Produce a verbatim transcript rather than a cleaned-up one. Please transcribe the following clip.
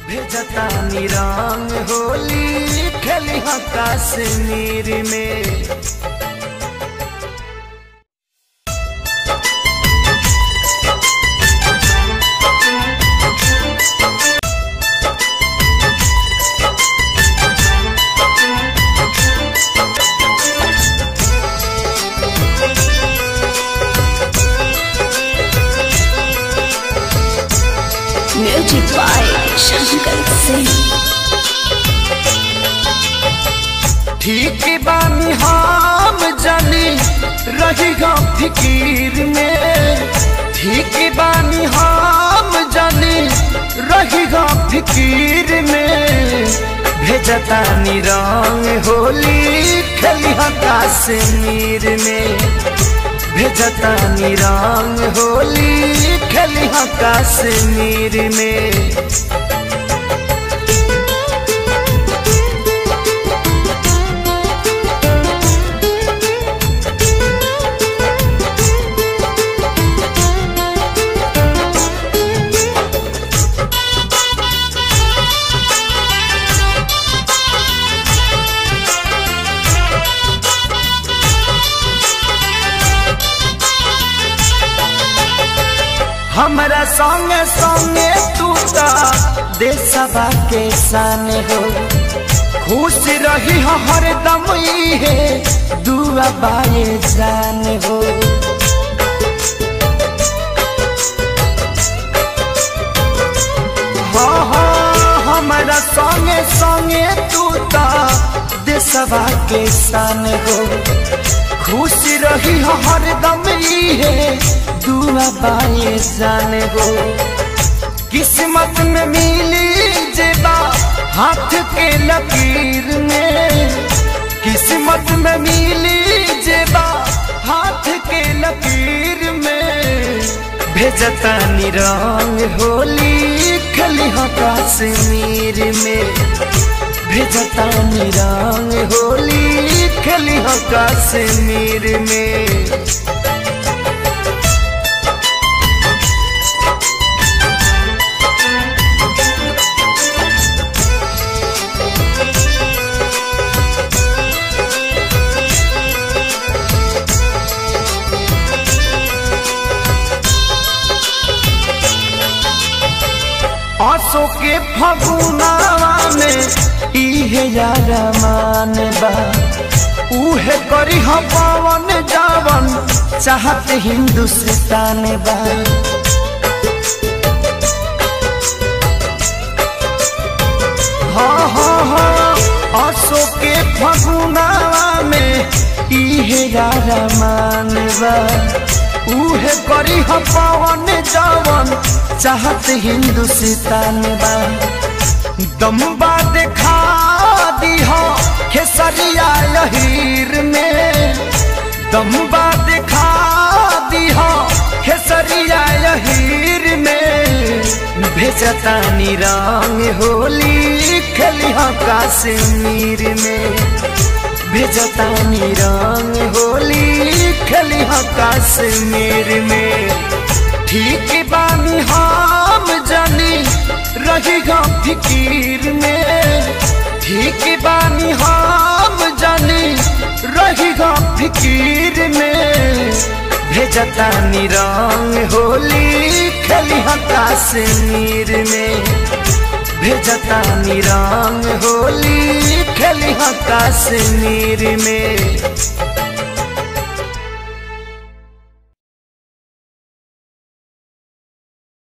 भेजता निरंग होली खेली कश्मीर में। Music by Shankar Singh. ठीक बानी हम जानी रही फिकीर में, ठीक बानी हम जानी रही फिकीर में। भेजता निरंग होली खेली कश्मीर में, भेजता निरंग होली खेली कश्मीर में। हमारा संगे संगे तू ता देशवा के सान हो, खुश रही हो हरदम है दुआ बाए जान हो। हाँ हाँ हमारा संगे संगे तू ता देशवा के सान हो, खुश रही हो हरदम है दुआ बाए जान हो। किस्मत में मिली जेबा हाथ के लकीर में, किस्मत में मिली जेबा हाथ के लकीर में। भेजता निरंग होली खेली कश्मीर में, भेजता निरंग होली खेली कश्मीर में। आसो के फगुनावा में इहे यारा मान बा, उहे करी हा पवन जावन चाहत हिंदुस्तान बा। हाँ हाँ हाँ आसो के फगुनावा में इहे यारा मान बा, उहे करी हा पवन जावन चाहत हिंदुस्तान बा। दम्बा देखा दी हो खेसरिया लहीर में, दम्बा देखा दी हो खेसरिया लहीर में। भेजता निरंग होली खेली कश्मीर में, भेजता निरंग होली खेली कश्मीर में। ठीक बानी हम जानी रही फिकीर में, ठीक बानी हम जानी रही फिकीर में। भेजता निरंग होली खेली कश्मीर में, भेजता निरंग होली खेली कश्मीर में।